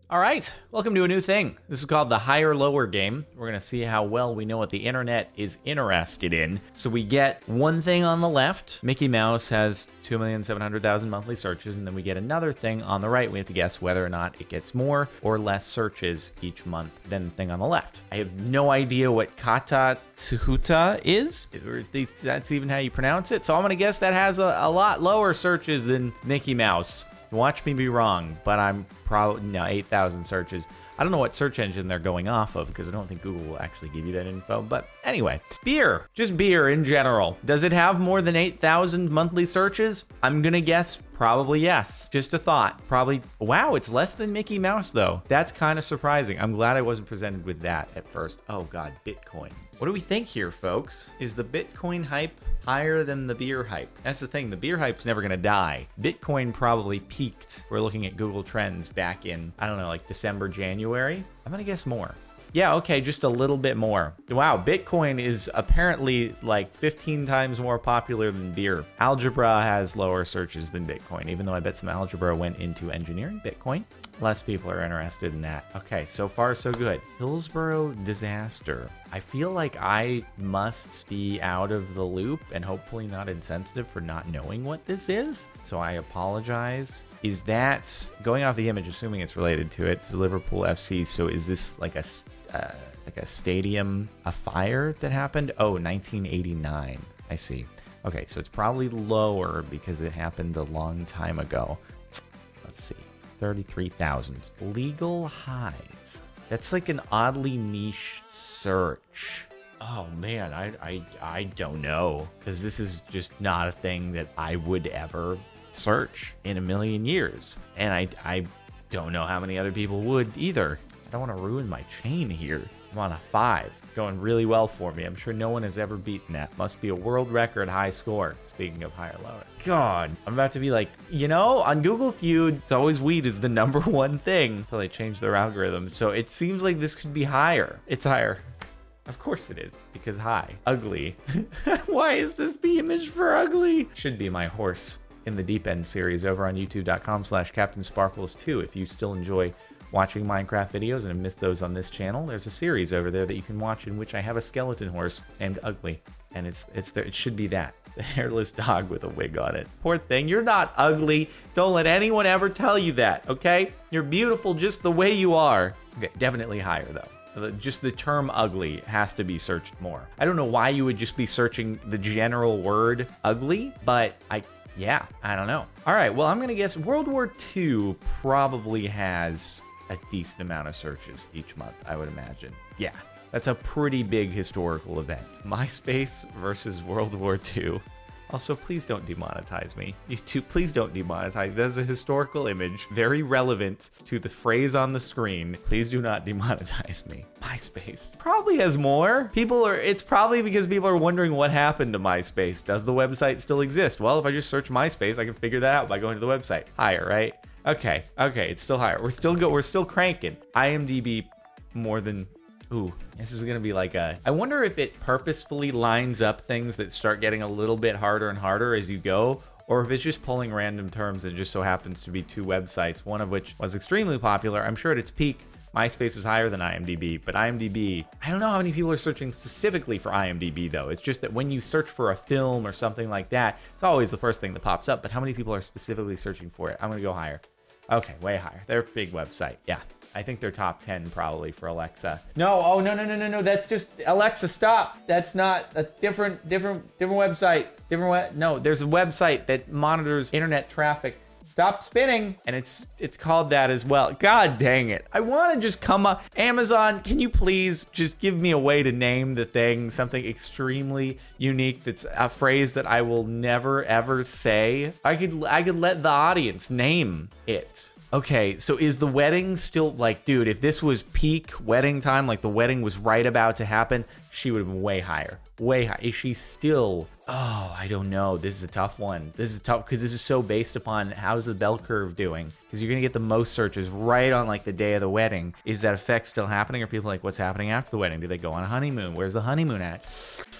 All right, welcome to a new thing. This is called the higher lower game. We're gonna see how well we know what the internet is interested in. So we get one thing on the left. Mickey Mouse has 2,700,000 monthly searches, and then we get another thing on the right. We have to guess whether or not it gets more or less searches each month than the thing on the left. I have no idea what Kata Tsuhuta is, or at least that's even how you pronounce it. So I'm gonna guess that has a lot lower searches than Mickey Mouse. Watch me be wrong, but I'm probably, no, 8,000 searches. I don't know what search engine they're going off of because I don't think Google will actually give you that info. But anyway, beer, just beer in general. Does it have more than 8,000 monthly searches? I'm gonna guess probably yes. Just a thought. Probably, wow, it's less than Mickey Mouse though. That's kind of surprising. I'm glad I wasn't presented with that at first. Oh God, Bitcoin. What do we think here, folks? Is the Bitcoin hype higher than the beer hype? That's the thing, the beer hype's never gonna die. Bitcoin probably peaked. We're looking at Google Trends back in, I don't know, like December, January. I'm gonna guess more. Yeah, okay, just a little bit more. Wow, Bitcoin is apparently like 15 times more popular than beer. Algebra has lower searches than Bitcoin, even though I bet some algebra went into engineering Bitcoin. Less people are interested in that. Okay, so far so good. Hillsborough disaster. I feel like I must be out of the loop and hopefully not insensitive for not knowing what this is. So I apologize. Is that, going off the image, assuming it's related to it, it's Liverpool FC. So is this like a stadium, a fire that happened? Oh, 1989. I see. Okay, so it's probably lower because it happened a long time ago. Let's see. 33,000. Legal highs. That's like an oddly niche search. Oh man, I don't know, because this is just not a thing that I would ever search in a million years. And I don't know how many other people would either. I don't want to ruin my chain here. I'm on a 5. It's going really well for me. I'm sure no one has ever beaten that. Must be a world record high score. Speaking of higher lower. God, I'm about to be like, you know, on Google Feud, it's always weed is the #1 thing until they change their algorithm. So it seems like this could be higher. It's higher. Of course it is, because high. Ugly. Why is this the image for ugly? Should be my horse in the Deep End series over on youtube.com/CaptainSparklez2. If you still enjoy watching Minecraft videos and have missed those on this channel, there's a series over there that you can watch in which I have a skeleton horse named Ugly, and it should be that, the hairless dog with a wig on it. Poor thing, you're not ugly. Don't let anyone ever tell you that, okay? You're beautiful just the way you are. Okay, definitely higher though. Just the term ugly has to be searched more. I don't know why you would just be searching the general word ugly, but yeah, I don't know. All right, well, I'm gonna guess World War II probably has a decent amount of searches each month, I would imagine. Yeah, that's a pretty big historical event. MySpace versus World War II. Also, please don't demonetize me. YouTube, please don't demonetize. That's a historical image, very relevant to the phrase on the screen. Please do not demonetize me. MySpace probably has more. It's probably because people are wondering what happened to MySpace. Does the website still exist? Well, if I just search MySpace, I can figure that out by going to the website. Higher, right? Okay, it's still higher. We're still cranking. IMDb more than, ooh, this is gonna be like I wonder if it purposefully lines up things that start getting a little bit harder and harder as you go, or if it's just pulling random terms and it just so happens to be 2 websites, one of which was extremely popular. I'm sure at its peak, MySpace is higher than IMDb, but IMDb, I don't know how many people are searching specifically for IMDb though. It's just that when you search for a film or something like that, it's always the first thing that pops up, but how many people are specifically searching for it? I'm gonna go higher. Okay, way higher. They're a big website, yeah. I think they're top 10 probably for Alexa. No, oh, no. That's just, Alexa, stop. That's not a different website. No, there's a website that monitors internet traffic. Stop spinning. And it's called that as well. God dang it. I want to just come up. Amazon, can you please just give me a way to name the thing something extremely unique that's a phrase that I will never ever say? I could let the audience name it. Okay, so is the wedding still, like, dude, if this was peak wedding time, like the wedding was right about to happen, she would have been way higher. Way high. Is she still, oh, I don't know. This is a tough one. This is tough because this is so based upon how's the bell curve doing? Because you're going to get the most searches right on like the day of the wedding. Is that effect still happening? Or people like, what's happening after the wedding? Do they go on a honeymoon? Where's the honeymoon at?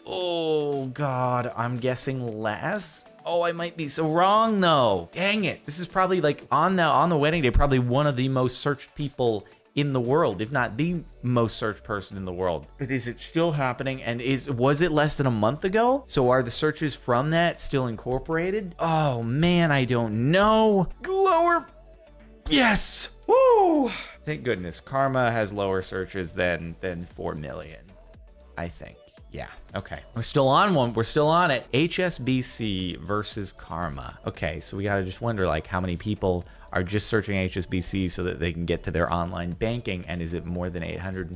Oh God, I'm guessing less. Oh, I might be so wrong though. Dang it. This is probably like on the wedding day, probably one of the most searched people in the world, if not the most searched person in the world. But is it still happening? And was it less than a month ago? So are the searches from that still incorporated? Oh man, I don't know. Lower. Yes. Woo. Thank goodness. Karma has lower searches than 4 million, I think. Yeah, okay. We're still on one. We're still on it. HSBC versus Karma. Okay, so we gotta just wonder like how many people are just searching HSBC so that they can get to their online banking, and is it more than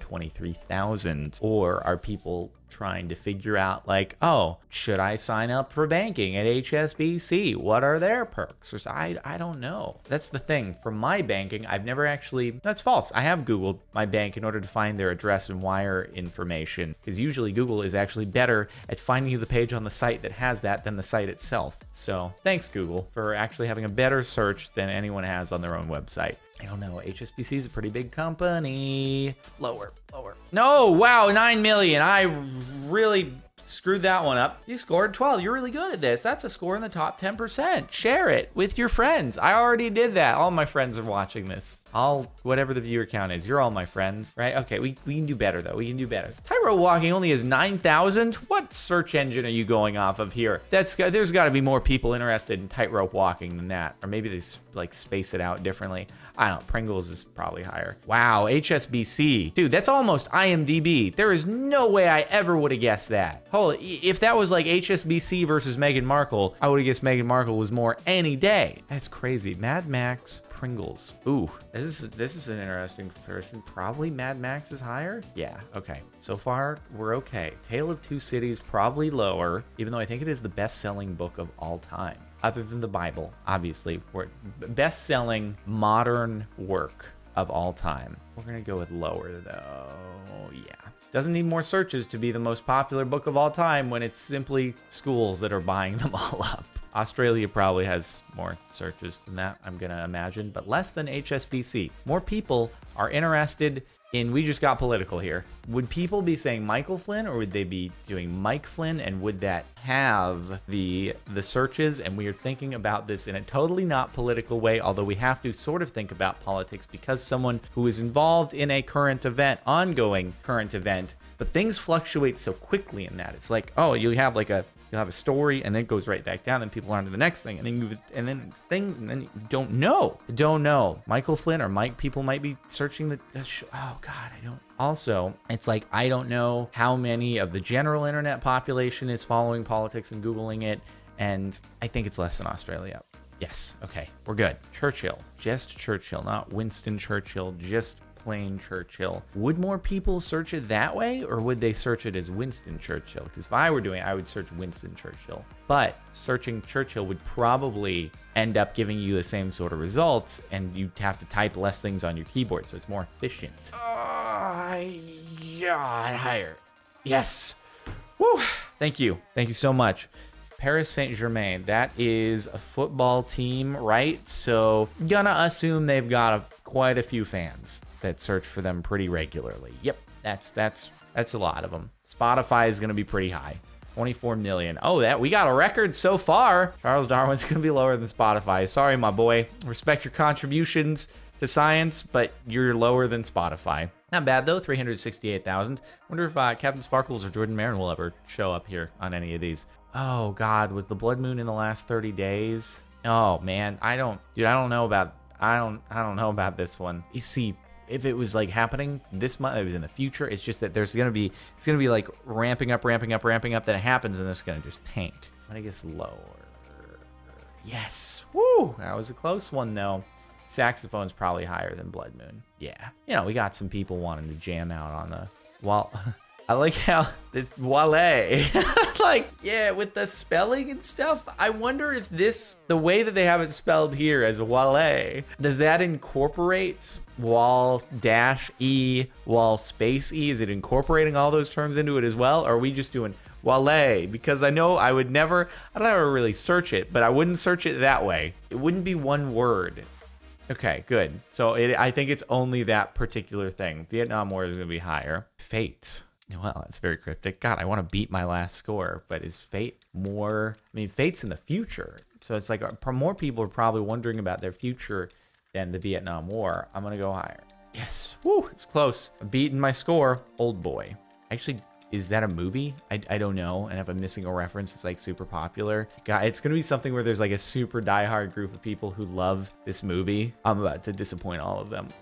823,000? Or are people trying to figure out like, oh, should I sign up for banking at HSBC? What are their perks? Or I don't know. That's the thing. For my banking, I've never actually, that's false. I have Googled my bank in order to find their address and wire information, because usually Google is actually better at finding you the page on the site that has that than the site itself. So thanks Google for actually having a better search than anyone has on their own website. I don't know. HSBC is a pretty big company. Lower. No, wow, 9 million. I really screwed that one up. You scored 12. You're really good at this. That's a score in the top 10%. Share it with your friends. I already did that. All my friends are watching this. Whatever the viewer count is, you're all my friends, right? Okay, we can do better though. We can do better. Tightrope walking only has 9,000. What search engine are you going off of here? There's got to be more people interested in tightrope walking than that, or maybe they like space it out differently. I don't know. Pringles is probably higher. Wow, HSBC. Dude, that's almost IMDb. There is no way I ever would have guessed that. Holy, if that was like HSBC versus Meghan Markle, I would have guessed Meghan Markle was more any day. That's crazy. Mad Max, Pringles. Ooh, this is an interesting comparison. Probably Mad Max is higher. Yeah, okay. So far, we're okay. Tale of Two Cities, probably lower, even though I think it is the best-selling book of all time. Other than the Bible, obviously, best-selling modern work of all time. We're gonna go with lower though, yeah. Doesn't need more searches to be the most popular book of all time when it's simply schools that are buying them all up. Australia probably has more searches than that, I'm gonna imagine, but less than HSBC. More people are interested in, we just got political here. Would people be saying Michael Flynn, or would they be doing Mike Flynn? And would that have the searches? And we are thinking about this in a totally not political way, although we have to sort of think about politics because someone who is involved in a current event, ongoing current event, but things fluctuate so quickly in that. It's like, oh, you'll have a story and then it goes right back down, then people are on to the next thing, and then you don't know. Michael Flynn or Mike, people might be searching the show. Oh God, I don't. Also, it's like, I don't know how many of the general internet population is following politics and Googling it, and I think it's less than Australia. Yes, okay, we're good. Churchill, just Churchill, not Winston Churchill, just plain Churchill. Would more people search it that way, or would they search it as Winston Churchill? Because if I were doing it, I would search Winston Churchill. But searching Churchill would probably end up giving you the same sort of results, and you'd have to type less things on your keyboard, so it's more efficient. Yeah, higher. Yes. Woo. Thank you. Thank you so much. Paris Saint-Germain, that is a football team, right? So gonna assume they've got quite a few fans that search for them pretty regularly. Yep, that's a lot of them. Spotify is gonna be pretty high, 24 million. Oh, we got a record so far. Charles Darwin's gonna be lower than Spotify. Sorry, my boy. Respect your contributions to science, but you're lower than Spotify. Not bad though, 368,000. Wonder if Captain Sparkles or Jordan Marin will ever show up here on any of these. Oh God, was the blood moon in the last 30 days? Oh man, I don't know about this one. You see, if it was like happening this month, it was in the future. It's just that it's gonna be like ramping up. Then it happens, and it's gonna just tank. I'm gonna guess lower. Yes, woo, that was a close one though. Saxophone's probably higher than Blood Moon. Yeah, we got some people wanting to jam out on the wall. I like how the Wale, like, yeah, with the spelling and stuff. I wonder if the way that they have it spelled here as Wale, does that incorporate wall dash E, wall space E? Is it incorporating all those terms into it as well? Or are we just doing Wale? Because I know I don't ever really search it, but I wouldn't search it that way. It wouldn't be one word. Okay, good. So I think it's only that particular thing. Vietnam War is going to be higher. Fate. Well, that's very cryptic. God, I want to beat my last score, but is Fate more... I mean, Fate's in the future. So it's like more people are probably wondering about their future than the Vietnam War. I'm going to go higher. Yes. Woo, it's close. I'm beating my score. Old Boy. Actually, is that a movie? I don't know. And if I'm missing a reference, it's like super popular. God, it's going to be something where there's like a super diehard group of people who love this movie. I'm about to disappoint all of them.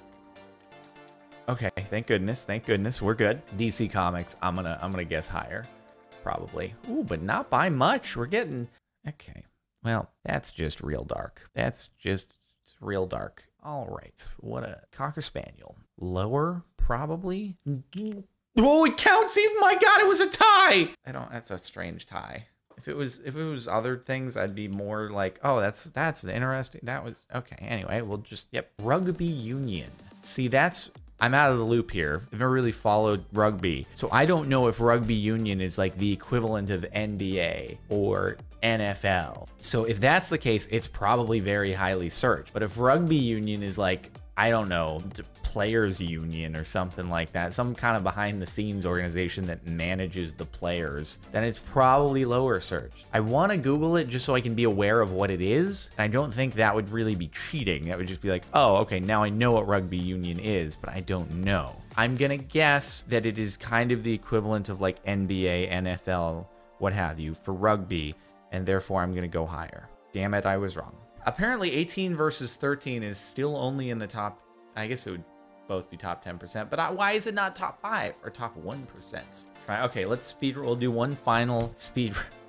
Okay, thank goodness, we're good. DC Comics, I'm gonna guess higher, probably. Ooh, but not by much. We're getting okay. Well, that's just real dark. That's just real dark. All right, what a Cocker Spaniel. Lower, probably. Oh, it counts. Even my God, it was a tie. That's a strange tie. If it was other things, I'd be more like, oh, that's an interesting. That was okay. Anyway, we'll just Rugby Union. See, I'm out of the loop here. I've never really followed rugby. So I don't know if rugby union is like the equivalent of NBA or NFL. So if that's the case, it's probably very highly searched. But if rugby union is like, I don't know, players union or something like that, some kind of behind the scenes organization that manages the players, then it's probably lower searched. I want to Google it just so I can be aware of what it is. And I don't think that would really be cheating. That would just be like, oh, okay, now I know what rugby union is, but I don't know. I'm gonna guess that it is kind of the equivalent of like NBA, NFL, what have you, for rugby, and therefore I'm gonna go higher. Damn it, I was wrong. Apparently 18 versus 13 is still only in the top, I guess it would both be top 10%, but why is it not top 5 or top 1%? Right, okay, we'll do one final speed.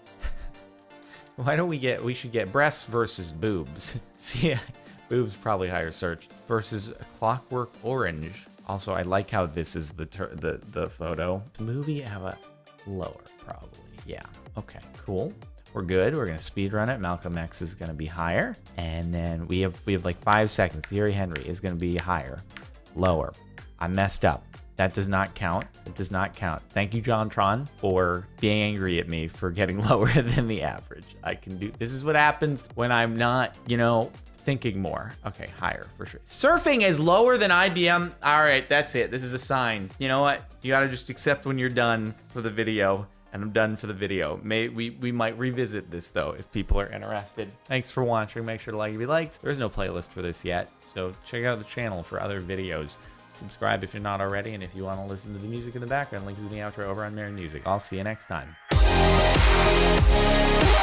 Why don't we should get breasts versus boobs. See, boobs probably higher searched versus Clockwork Orange. Also, I like how this is the photo. The movie have a lower probably. Yeah, okay, cool. We're good. We're gonna speed run it. Malcolm X is gonna be higher, and then we have like 5 seconds. Thierry Henry is gonna be higher. Lower. I messed up. That does not count. It does not count. Thank you, JonTron, for being angry at me for getting lower than the average. This is what happens when I'm not, thinking more. Okay, higher for sure. Surfing is lower than IBM. All right, that's it. This is a sign. You know what? You gotta just accept when you're done for the video. And I'm done for the video. We might revisit this though if people are interested. Thanks for watching. Make sure to like if you liked. There's no playlist for this yet, so check out the channel for other videos. Subscribe if you're not already, and if you want to listen to the music in the background, links in the outro over on Marin Music. I'll see you next time.